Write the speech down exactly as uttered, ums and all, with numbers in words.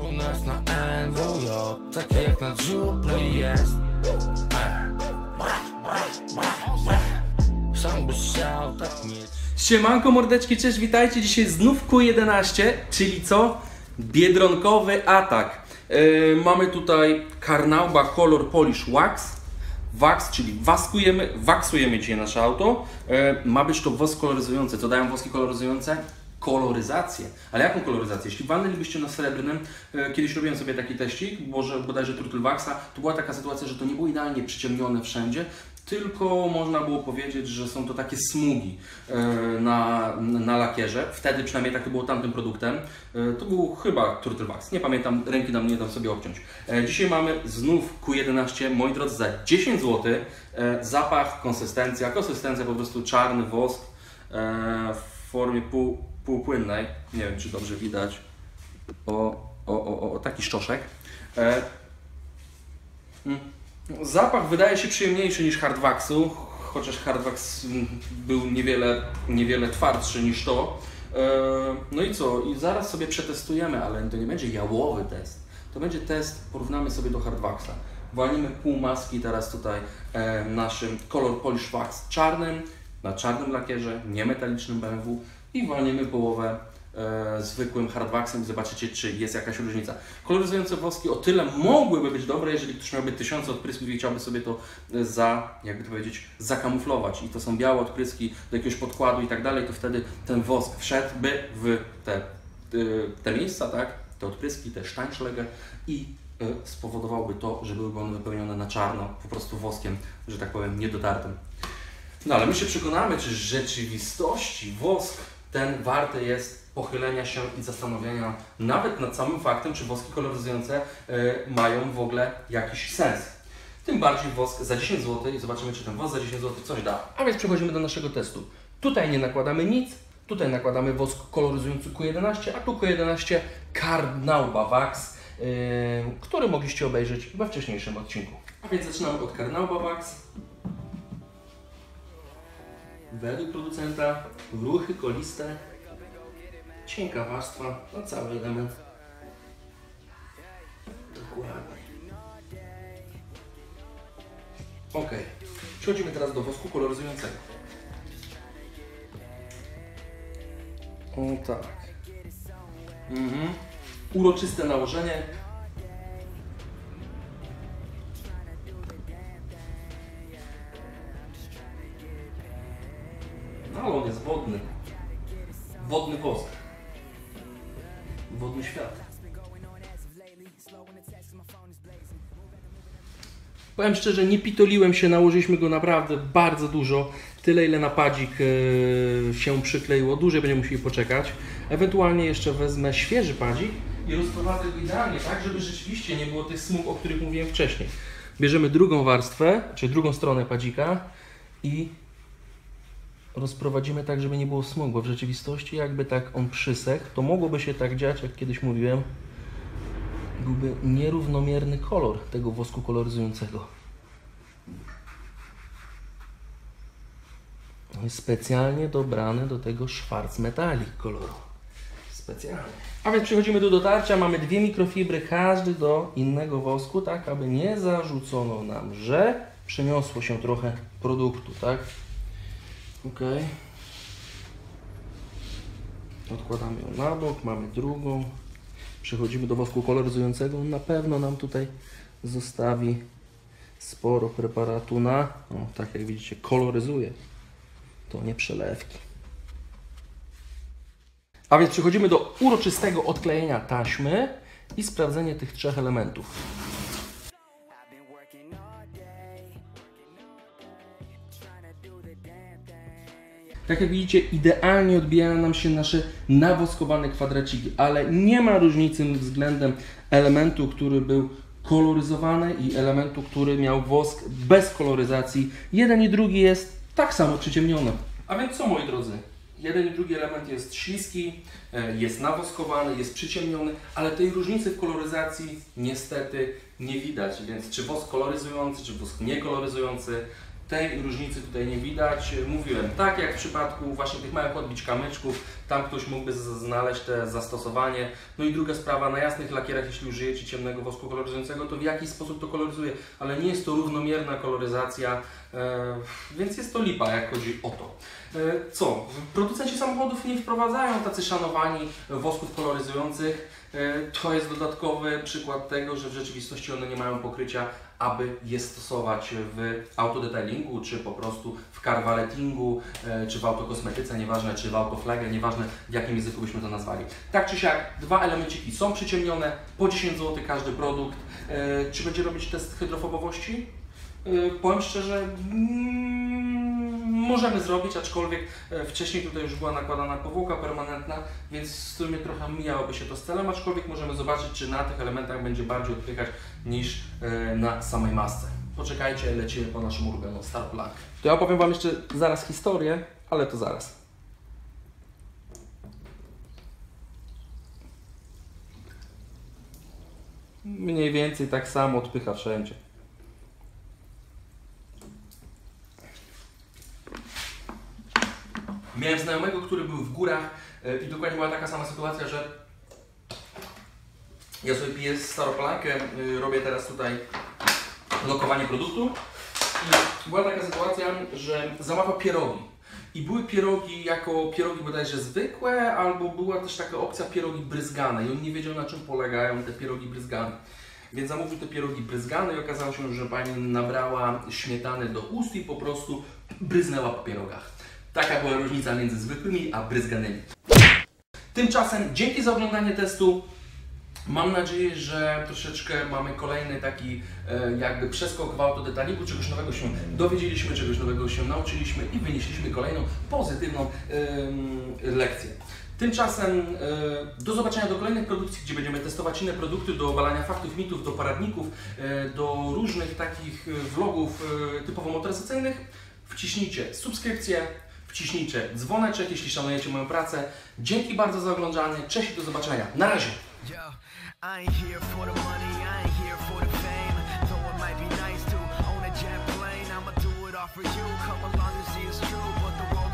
U nas na N W J, takie jak na dziuplu jest. Sam byś chciał tak mieć. Siemanko mordeczki, cześć, witajcie. Dzisiaj znów Q jedenaście, czyli co? Biedronkowy atak. Yy, mamy tutaj Carnauba Color Polish Wax. Wax, czyli waskujemy, waksujemy dzisiaj nasze auto. Yy, ma być to wosk koloryzujący. Co dają woski koloryzujące? Koloryzację. Ale jaką koloryzację? Jeśli walnęlibyście na srebrnym, yy, kiedyś robiłem sobie taki teścik, może bodajże Turtle Waxa, to była taka sytuacja, że to nie było idealnie przyciemnione wszędzie, tylko można było powiedzieć, że są to takie smugi na, na lakierze. Wtedy przynajmniej tak to było tamtym produktem. To był chyba Turtle Wax. Nie pamiętam, ręki nam nie dam sobie obciąć. Dzisiaj mamy znów Q jedenaście, moi drodzy, za dziesięć złotych. Zapach, konsystencja. Konsystencja po prostu czarny wosk w formie pół, półpłynnej. Nie wiem, czy dobrze widać. O, o, o, o taki szczoszek. Zapach wydaje się przyjemniejszy niż Hardwaxu, chociaż Hardwax był niewiele, niewiele twardszy niż to. No i co? I zaraz sobie przetestujemy, ale to nie będzie jałowy test. To będzie test, porównamy sobie do Hardwaxa. Walimy pół maski teraz tutaj naszym Color Polish Wax czarnym, na czarnym lakierze, niemetalicznym B M W i walimy połowę E, zwykłym Hardwaxem i zobaczycie, czy jest jakaś różnica. Koloryzujące woski o tyle mogłyby być dobre, jeżeli ktoś miałby tysiące odprysków i chciałby sobie to za, jakby to powiedzieć, zakamuflować i to są białe odpryski do jakiegoś podkładu i tak dalej, to wtedy ten wosk wszedłby w te, te miejsca, tak? Te odpryski, te Steinschläge i spowodowałby to, że byłyby one wypełnione na czarno, po prostu woskiem, że tak powiem, niedotartym. No ale my się przekonamy, czy w rzeczywistości wosk ten warty jest pochylenia się i zastanowienia nawet nad samym faktem, czy woski koloryzujące y, mają w ogóle jakiś sens. Tym bardziej wosk za dziesięć złotych i zobaczymy, czy ten wosk za dziesięć złotych coś da. A więc przechodzimy do naszego testu. Tutaj nie nakładamy nic, tutaj nakładamy wosk koloryzujący Q jedenaście, a tu Q jedenaście Carnauba Wax, yy, który mogliście obejrzeć we wcześniejszym odcinku. A więc zaczynamy od Carnauba Wax. Według producenta ruchy koliste, cienka warstwa na cały element. Dokładnie. Ok. Przechodzimy teraz do wosku koloryzującego. O tak. Mhm. Uroczyste nałożenie. No, ale on jest wodny. Wodny wosk. Wodny świat. Powiem szczerze, nie pitoliłem się, nałożyliśmy go naprawdę bardzo dużo. Tyle, ile na padzik yy, się przykleiło. Dłużej będziemy musieli poczekać. Ewentualnie jeszcze wezmę świeży padzik i rozprowadzę go idealnie, tak, żeby rzeczywiście nie było tych smug, o których mówiłem wcześniej. Bierzemy drugą warstwę, czyli drugą stronę padzika i rozprowadzimy tak, żeby nie było smugu, bo w rzeczywistości jakby tak on przysechł, to mogłoby się tak dziać, jak kiedyś mówiłem, byłby nierównomierny kolor tego wosku koloryzującego. Jest specjalnie dobrany do tego Schwarzmetalik koloru. Specjalnie. A więc przechodzimy do dotarcia. Mamy dwie mikrofibry, każdy do innego wosku, tak aby nie zarzucono nam, że przeniosło się trochę produktu, tak? Ok. Odkładamy ją na bok, mamy drugą. Przechodzimy do wosku koloryzującego. On na pewno nam tutaj zostawi sporo preparatu na, o, tak jak widzicie, koloryzuje. To nie przelewki. A więc przechodzimy do uroczystego odklejenia taśmy i sprawdzenie tych trzech elementów. Tak jak widzicie, idealnie odbijają nam się nasze nawoskowane kwadraciki, ale nie ma różnicy względem elementu, który był koloryzowany i elementu, który miał wosk bez koloryzacji. Jeden i drugi jest tak samo przyciemniony. A więc co, moi drodzy? Jeden i drugi element jest śliski, jest nawoskowany, jest przyciemniony, ale tej różnicy w koloryzacji niestety nie widać. Więc czy wosk koloryzujący, czy wosk niekoloryzujący, tej różnicy tutaj nie widać. Mówiłem, tak jak w przypadku właśnie tych małych odbić kamyczków, tam ktoś mógłby znaleźć te zastosowanie. No i druga sprawa, na jasnych lakierach, jeśli użyjecie ciemnego wosku koloryzującego, to w jakiś sposób to koloryzuje, ale nie jest to równomierna koloryzacja, e, więc jest to lipa, jak chodzi o to. E, co? Producenci samochodów nie wprowadzają tacy szanowani wosków koloryzujących. To jest dodatkowy przykład tego, że w rzeczywistości one nie mają pokrycia, aby je stosować w autodetailingu, czy po prostu w carvalettingu, czy w autokosmetyce, nieważne, czy w autoflagę, nieważne w jakim języku byśmy to nazwali. Tak czy siak, dwa elemenciki są przyciemnione, po dziesięć złotych każdy produkt. Czy będzie robić test hydrofobowości? Powiem szczerze, mm, możemy zrobić, aczkolwiek wcześniej tutaj już była nakładana powłoka permanentna, więc w sumie trochę mijałoby się to z celem, aczkolwiek możemy zobaczyć, czy na tych elementach będzie bardziej odpychać niż na samej masce. Poczekajcie, lecimy po naszym ulubioną Star Plank. To ja opowiem Wam jeszcze zaraz historię, ale to zaraz. Mniej więcej tak samo odpycha wszędzie. Miałem znajomego, który był w górach i dokładnie była taka sama sytuacja, że ja sobie piję staroplankę, robię teraz tutaj lokowanie produktu i była taka sytuacja, że zamawiał pierogi. I były pierogi jako pierogi bodajże zwykłe, albo była też taka opcja pierogi bryzgane i on nie wiedział, na czym polegają te pierogi bryzgane. Więc zamówił te pierogi bryzgane i okazało się, że pani nabrała śmietany do ust i po prostu bryznęła po pierogach. Taka była różnica między zwykłymi a bryzganymi. Tymczasem dzięki za oglądanie testu. Mam nadzieję, że troszeczkę mamy kolejny taki e, jakby przeskok w autodetailingu, czegoś nowego się dowiedzieliśmy, czegoś nowego się nauczyliśmy i wynieśliśmy kolejną pozytywną e, lekcję. Tymczasem e, do zobaczenia do kolejnych produkcji, gdzie będziemy testować inne produkty do obalania faktów, mitów, do poradników, e, do różnych takich vlogów e, typowo motoryzacyjnych. Wciśnijcie subskrypcję, wciśnijcie dzwoneczek, jeśli szanujecie moją pracę. Dzięki bardzo za oglądanie, cześć i do zobaczenia. Na razie! I ain't here for the money, I ain't here for the fame. Though it might be nice to own a jet plane, I'ma do it all for you. Come along and see it's true, but the world